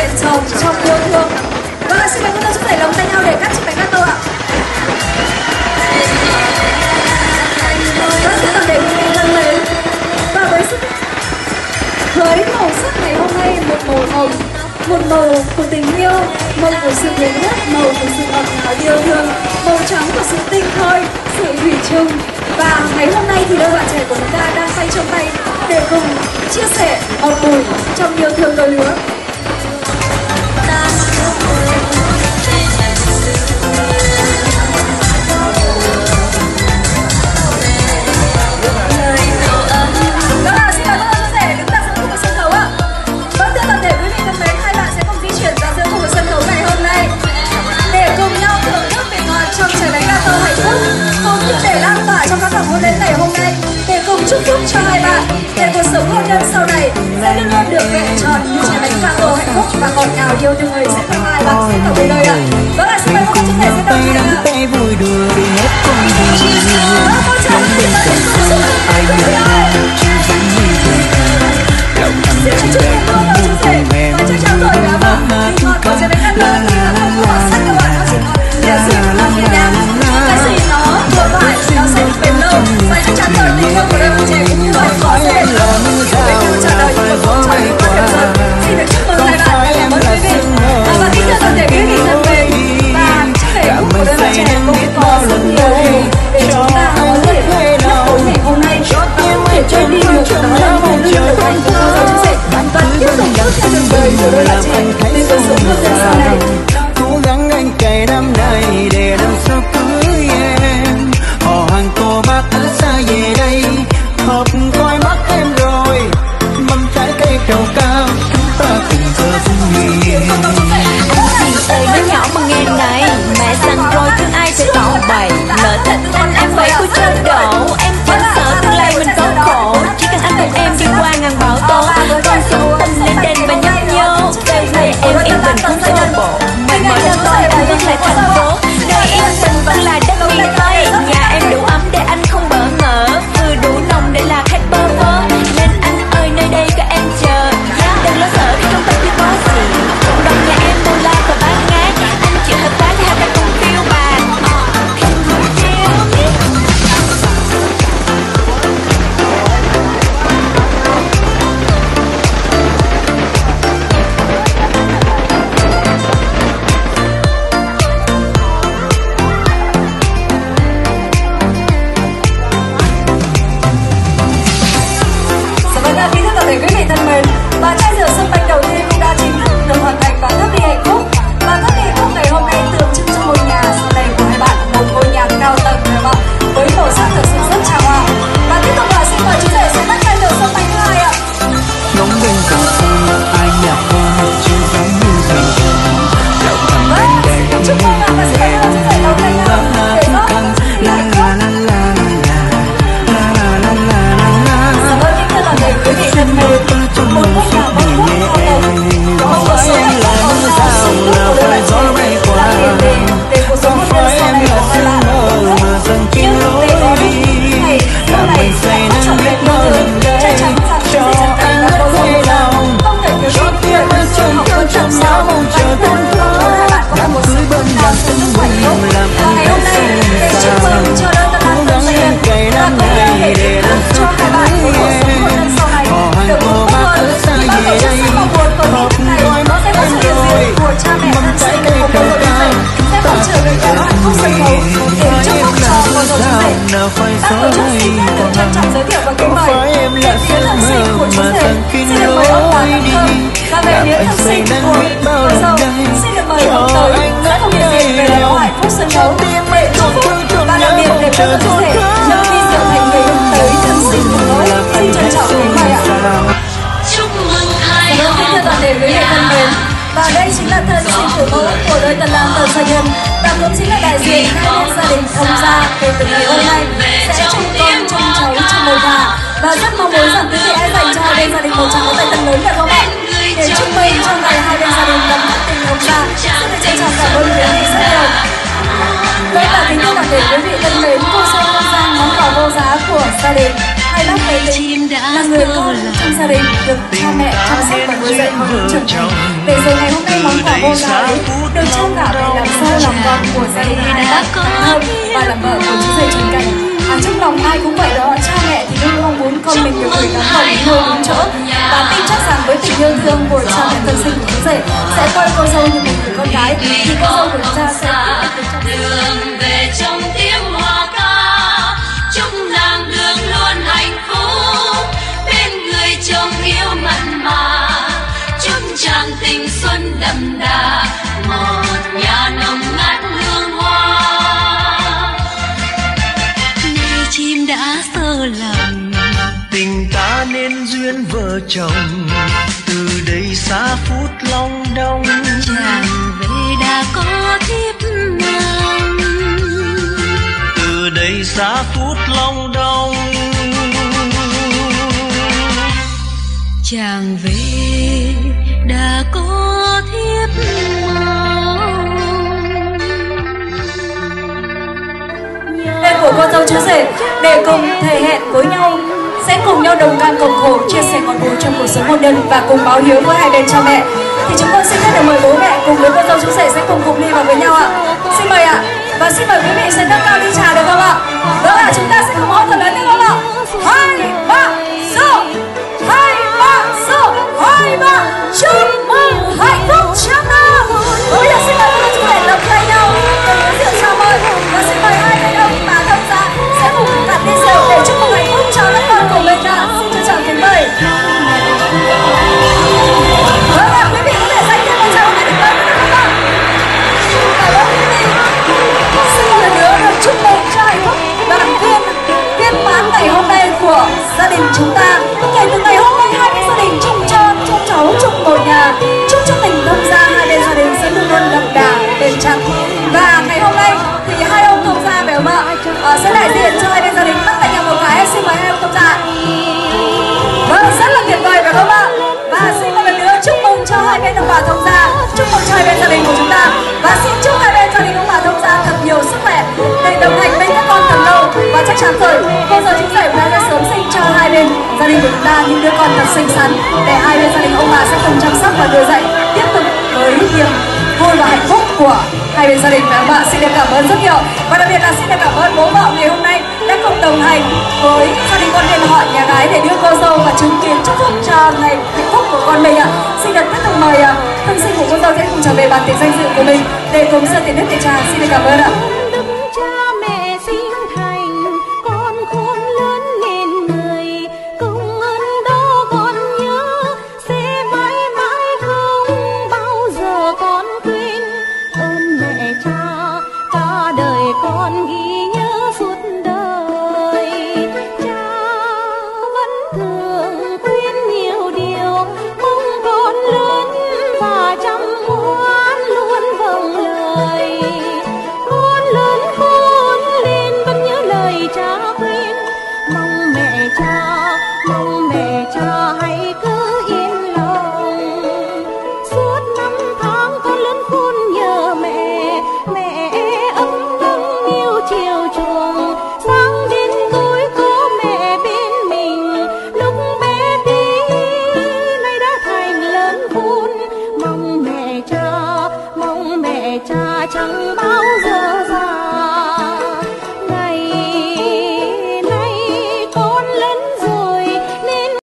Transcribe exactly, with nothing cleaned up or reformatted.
chồng trong yêu thương. Vâng, xin mời chúng ta chúc đẩy lòng tay nhau để cắt chiếc bánh gato ạ. Vâng, xin toàn thể quý vị thân mến, và với sức với màu sắc ngày hôm nay, một màu hồng, một màu của tình yêu, màu của sự thống nhất, màu của sự ngọt ngào yêu thương, màu trắng của sự tinh khôi, sự thủy chung. Và ngày hôm nay thì đôi bạn trẻ của chúng ta đang tay trong tay để cùng chia sẻ một bùi trong yêu thương đôi lứa. Đó là xin mời các bạn trẻ đứng ra giữa khu vực sân khấu ạ. Vâng, thưa toàn thể quý vị thân mến, hai bạn sẽ cùng di chuyển ra giữa khu vực sân khấu ngày hôm nay để cùng nhau thưởng thức vị ngọt trong trái bánh gato hạnh phúc, cũng như để lan tỏa trong các hôn lễ ngày hôm nay, để cùng chúc phúc cho hai bạn để cuộc sống hôn nhân sau này sẽ luôn luôn được vẹn tròn như trái bánh gato hạnh phúc và ngọt ngào yêu thương người sẽ không ai bằng sẽ cả đời ạ. Vâng ạ, xin mời các bạn chúng thể sẽ đồng hành ạ. Vui đùa đi hết con đường nắng bên cạnh con ai nhớ chỉ vẫn như thời thơ lòng thầm trong bé không buông cùng em hát ca la la la la la cái gì nó vừa phải nó sẽ bền lâu và chắc chắn rồi tình yêu của đôi bạn trẻ cũng như vậy có sẽ bền lâu. Với câu trả lời của một câu trả lời rất đẹp rồi. Xin được chúc mừng hai bạn và cảm ơn quý vị. Và kính thưa toàn thể quý vị thân mến, và chiếc vẻ của đôi bạn trẻ cũng có rất nhiều điều để chúng ta có thể nhắc tới ngày hôm nay, không thể chơi đi được, đó là một lưu được hạnh phúc của đôi trẻ và tiếp tục bước theo đường đời của đôi bạn trẻ đến cuộc sống hôn nhân sau này. Cố gắng anh cày năm nay để năm sau cưới em. Họ hàng cô bác ở xa về đây hợp coi mắt em rồi, mâm trái cây trầu cao chúng ta cùng giờ vui nhộn. Ơi đứa nhỏ mà nghe này, mẹ dặn rồi thương ai sẽ tỏ bày. Lỡ thật anh em phải của chân độ, em chẳng sợ tương lai mình có khổ. Chỉ cần anh cùng em đi qua ngàn bão tố, con sống tình lên đền và nhấp nhô. Về quê em yên bình không xô bộ, mày mỏi cho tôi anh vẫn là thành phố. Nơi yên bình vẫn là đất miền Tây, nhà em đủ ấm để anh không bỡ ngỡ, vừa đủ nồng để là khách bơ vơ. Nên anh ơi nơi đây các em chờ, đừng lo sợ khi trong tay chưa có gì. Cộng đồng nhà em mua la và bán ngát, anh chịu hợp tác để hai ta cùng phiêu bạc. Quý vị thân mến, và chai rượu sâm banh đầu tiên cũng đã chính thức được hoàn thành và thắp ly hạnh phúc. Và thắp ly hạnh phúc ngày hôm nay tượng trưng cho ngôi nhà sau này của hai bạn, một ngôi nhà cao tầng phải không ạ? Với màu sắc thực sự rất chào hoa. Và tiếp tục là xin mời chú rể sẽ bắt chai rượu sâm banh thứ hai ạ. Ngóng bên cạnh sông ai nhạc hoa chưa giống như ngày thường. Lòng thầm bên đây chúc mừng ạ, và xin mời chú rể đầu tay nhau để góp ly hạnh phúc. Cảm ơn kính thưa toàn thể quý vị thân mến. Một ngôi nhà bông quốc cao tầng, một cuộc sống hạnh phúc ngọt ngào sung túc của đôi bạn trẻ là tiền đề để cuộc sống hôn nhân sau này của hai bạn hạnh phúc. Nhưng để có được những ngày sau này hạnh phúc trọn vẹn như thường, chắc chắn rằng sẽ chẳng phải là câu chuyện nào không thể thiếu đi người bạn trường học quan trọng sao và chúng ta chúc hai bạn có một cuộc sống tốt đẹp sức khỏe tốt. Và ngày hôm nay để chúc mừng cho đôi tân lang tân duyên và cũng như để chúc cho hai bạn có cuộc sống hôn nhân sau này được hạnh phúc hơn. Và tổ chức sẽ mong muốn tuần lễ này sẽ có sự hiện diện của cha mẹ thân sinh của cô dâu bên rể sẽ cùng trở về nhà hạnh phúc sân khấu để chúc phúc cho cô dâu bên rể. Ban tổ chức xin phép được trân trọng giới thiệu và kính mời về phía thân sinh của chú rể xin được mời ông bà thân thơm, và về phía thân sinh của cô dâu xin được mời ông tới sẽ cùng hiện diện về lễ hội hạnh phúc sân khấu để chúc phúc. Và đặc biệt để cho chú rể nâng ly rượu thành người tới thân sinh của cô, xin trân trọng kính mời ạ. Cảm ơn kính thưa toàn thể quý vị thân mến, và đây chính là thân sinh của mẫu của đôi tân lang tân gia nhân, và cũng chính là đại diện hai bên gia đình ông gia về từ ngày hôm nay sẽ trông con trông cháu trong một nhà. Và rất mong muốn rằng quý vị hãy dành cho hai bên gia đình một tràng pháo tay thật lớn được không ạ? Để chúc mừng cho ngày hai bên gia đình đầm ấm tình ông gia. Xin được trân trọng cảm ơn quý vị rất nhiều. Đây là kính thưa toàn thể quý vị thân mến, cô dâu Hương Giang món quà vô giá của gia đình. Hay bác bé Tính là người con trong gia đình được cha mẹ chăm sóc và nuôi dạy con trưởng thành, để rồi ngày hôm nay món quà vô giá ấy được trao cả về làm dâu làm con của gia đình hai bác Thơm và làm vợ của chú rể Trần Cảnh. À, trong lòng ai cũng vậy đó, cha mẹ thì luôn mong muốn con mình được gửi gắm vào những nơi đúng chỗ, và tin chắc rằng với tình yêu thương của cha mẹ thân sinh của chú rể sẽ coi cô dâu như một người con gái, thì cô dâu của chúng ta sẽ đường về trong tiếng hoa ca, chúc nàng đường luôn hạnh phúc bên người chồng yêu mặn mà, chúc chàng tình xuân đậm đà một nhà nồng ngát hương hoa. Nay chim đã sơ lòng, tình ta nên duyên vợ chồng, từ đây xa phút long đong. Chàng về đã có thiếp nàng, từ đây xa phút long đong. chàng về đã có thiếp mong. Tên của cô dâu chú rể để cùng thể hẹn với nhau, sẽ cùng nhau đồng cam cộng khổ, chia sẻ ngọt bùi trong cuộc sống hôn nhân và cùng báo hiếu với hai bên cha mẹ. Thì chúng con xin phép được mời bố mẹ cùng với cô dâu chú rể sẽ cùng cùng đi vào với nhau ạ. Xin mời ạ. Và xin mời quý vị sẽ nâng cao ly trà được không ạ? Vâng ạ, chúng ta sẽ cùng hôn thật lớn được không ạ? Hai ba số, hai ba số, hai ba. Chúc mừng hạnh phúc trăm năm. Bây giờ xin mời cô dâu chú rể đồng tay nhau và uống rượu chào mừng, và xin mời hai người ông bà thông gia sẽ cùng đặt ly rượu để chúc mừng hạnh phúc cho các con của mình ạ. Xin trân trọng kính mời. Vâng ạ, quý vị có thể dành thêm một tràng để được không ạ? Cảm ơn quý vị. Xin một lần nữa được chúc mừng cho hạnh phúc đoàn viên viên mãn ngày hôm nay của gia đình chúng ta. Kể từ ngày hôm nay hai bên gia đình chúc cho chúc cháu chúc một nhà, chúc cho tình thông gia hai bên gia đình sẽ luôn luôn đậm đà bền chặt. Và ngày hôm nay thì hai ông thông gia phải không ạ? À, sẽ đại diện cho hai bên gia đình bắt tay nhau một cái. Xin mời hai ông thông gia. Vâng, rất là tuyệt vời phải không ạ? Và xin một lần nữa chúc mừng cho hai bên ông bà thông gia, chúc mừng cho hai bên gia đình của chúng ta, và xin chúc hai bên gia đình ông bà thông gia thật nhiều sức khỏe để đồng hành bên các con thật lâu. Và chắc chắn rồi, cô dâu chú rể đã sẽ sớm sinh cho hai bên gia đình của chúng ta những đứa con thật xinh xắn, để hai bên gia đình ông bà sẽ cùng chăm sóc và nuôi dạy tiếp tục với niềm vui và hạnh phúc của hai bên gia đình phải không ạ? Xin được cảm ơn rất nhiều, và đặc biệt là xin được cảm ơn bố vợ ngày hôm nay đã cùng đồng hành với gia đình con viên họ nhà gái để đưa cô dâu và chứng kiến chúc phúc cho ngày hạnh phúc của con mình ạ. Xin được tiếp tục mời thân sinh của cô dâu sẽ cùng trở về bàn tiệc danh dự của mình để cùng sơ tiền nước để trà. Xin được cảm ơn ạ. Con ghi nhớ suốt đời, cha vẫn thường khuyên nhiều điều, mong con lớn và chăm ngoan luôn vâng lời. Con lớn khôn lên vẫn nhớ lời cha khuyên, mong mẹ cha, mong mẹ cha hãy cứ yên lòng. Suốt năm tháng con lớn khôn nhờ mẹ, mẹ chiều chuộng sáng đến tối có mẹ bên mình. Lúc bé tí nay đã thành lớn khôn, mong mẹ cha, mong mẹ cha chẳng bao